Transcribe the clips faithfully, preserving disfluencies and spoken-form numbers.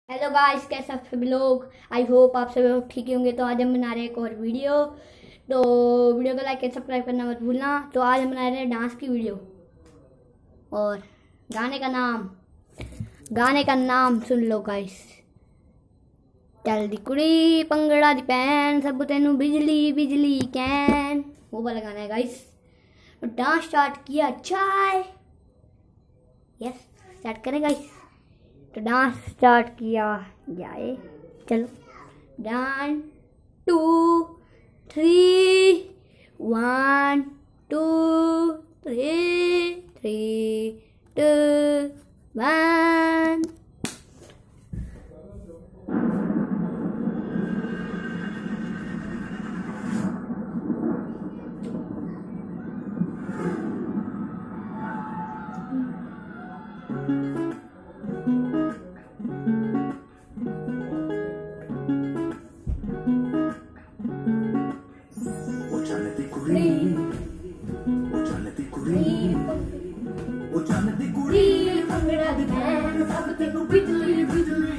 Hello guys, कैसे आप सभी लोग। आई होप आप सभी लोग ठीक ही होंगे। तो आज हम बना रहे हैं एक और वीडियो। तो वीडियो को लाइक एंड सब्सक्राइब करना मत भूलना। तो आज हम बना रहे हैं डांस की वीडियो और गाने का नाम गाने का नाम सुन लो गाइस। चल दी कुड़ी पंगड़ा दी पैन सब तेनू बिजली बिजली कैन, वो वाला गाना है गाइस। तो डांस स्टार्ट किया जाए। यस, स्टार्ट करें गाइस। तो डांस स्टार्ट किया जाए। चलो, one two three, one two three, three two one. बिजली बिजली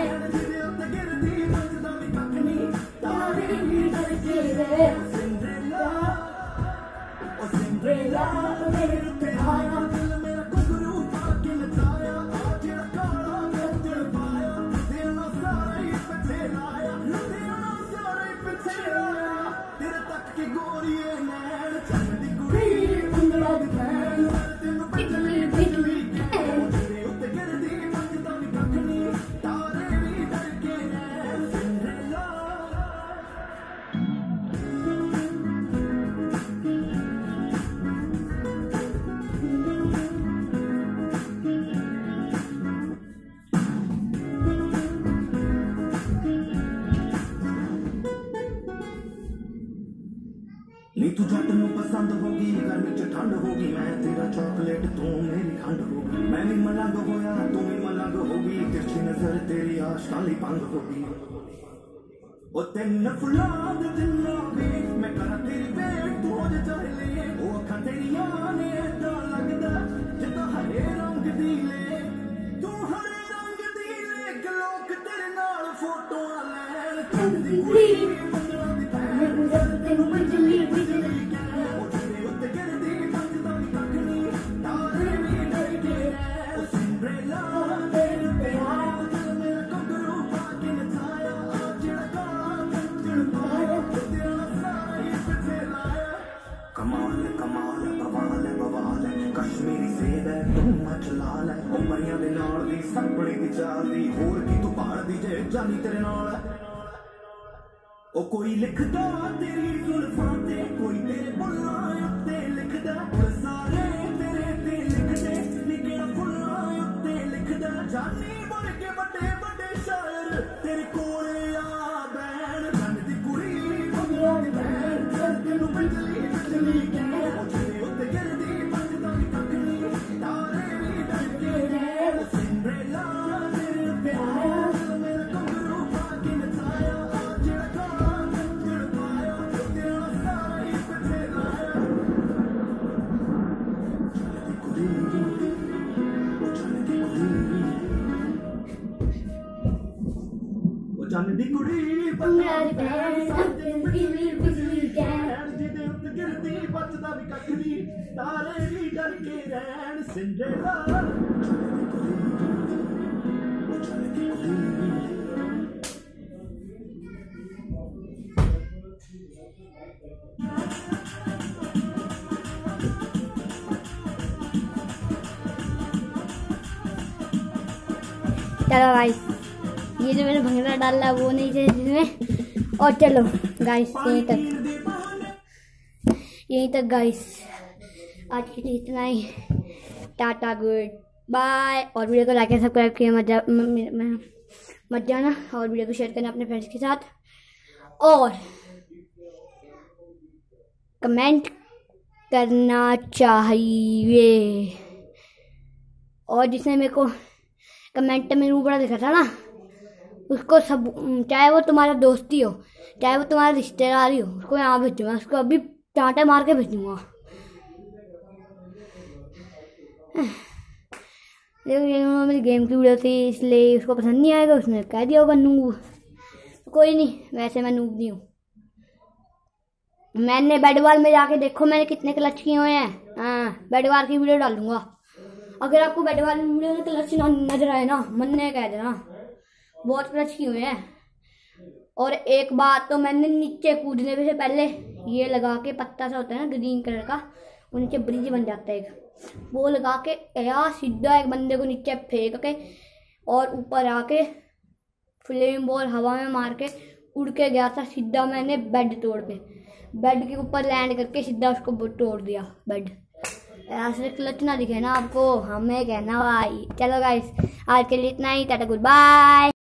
नी तू जट नू पसंद होगी, गर्मी च ठंड होगी, मैं तेरा चॉकलेट तू मेरी खंड होगी। मैं भी मलंग होया तू भी मलंग होगी, तिरछी नजर तेरी आशाली भंग होगी। ओ तेन फुला दे दिलों वेख मैं करा तेरी वेट तू हो जा चाहले, ओ अखां तेरियां ने ऐदा लगदा जिद्दां हरे रंग दी ले, तू हरे रंग दी ले कि लोक तेरे नाल फोटोआं लैण चंदी कुड़ी पंगड़ा दी पैन तेनू बिजली बिजली कश्मीरी सेब है तू मच लाल है, उमरियां दे नाल दी सपने दी चाल दी, होर की तू पहाड़ दी जे जानी तेरे नाल है। ओ कोई लिखदा तेरी जुल्फां ते, कोई तेरे बुल्लां उत्ते लिखदा, सारे तेरे ते लिखदे निकड़ा फुल्लां उत्ते लिखदा, जानी बन के बड़े बड़े शायर तेरे कोले आ बैण रंग दी कुड़ी पंगड़ा दी बैण तेनू बिजली बिजली कैन उत्ते गिरदी दी कुड़ी पंगड़ा दी पैन बिजली बिजली कैन जिदे उत्ते गिरदी बचदा भी कख नी, तारे भी डर के रहन सिंड्रेला। चलो गाइस, ये जो मैंने भंगड़ा डाला वो नहीं चाहिए जिसमें। और चलो गाइस, यहीं तक यहीं तक गाइस, आज के लिए इतना ही। Tata, good bye. और वीडियो को लाइक एंड सब्सक्राइब किया मत जा मत जाना, और वीडियो को शेयर करना अपने फ्रेंड्स के साथ, और कमेंट करना चाहिए। और जिसने मेरे को कमेंट में रूप बड़ा दिखा था ना, उसको सब, चाहे वो तुम्हारा दोस्ती हो चाहे वो तुम्हारा रिश्तेदार ही हो, उसको यहाँ भेजूंगा, उसको अभी टाँटे मार के भेजूंगा। लेकिन मेरी गेम की वीडियो थी इसलिए उसको पसंद नहीं आएगा, उसने कह दिया होगा नूब। कोई नहीं, वैसे मैं नूब नहीं हूँ। मैंने बेडवाल में जाके देखो मैंने कितने क्लच किए हुए हैं। हाँ, बेडवाल की वीडियो डालूंगा। अगर आपको बेडवाल में वीडियो में क्लच ना नजर आए ना, मन ने कह देना, बहुत क्लच किए हुए हैं। और एक बात तो मैंने नीचे कूदने से पहले ये लगा के, पत्ता सा होता है ना ग्रीन कलर का, वो नीचे ब्रिज बन जाता है एक, वो लगा के यार सीधा एक बंदे को नीचे फेंक के और ऊपर आके फ्लेम बॉल हवा में मार के उड़ के गया था सीधा। मैंने बेड तोड़ पे, बेड के ऊपर लैंड करके सीधा उसको तोड़ दिया बेड। ऐसे क्लच ना दिखे ना आपको, हमें कहना भाई। चलो गाइस, आज के लिए इतना ही, टाटा गुड बाय।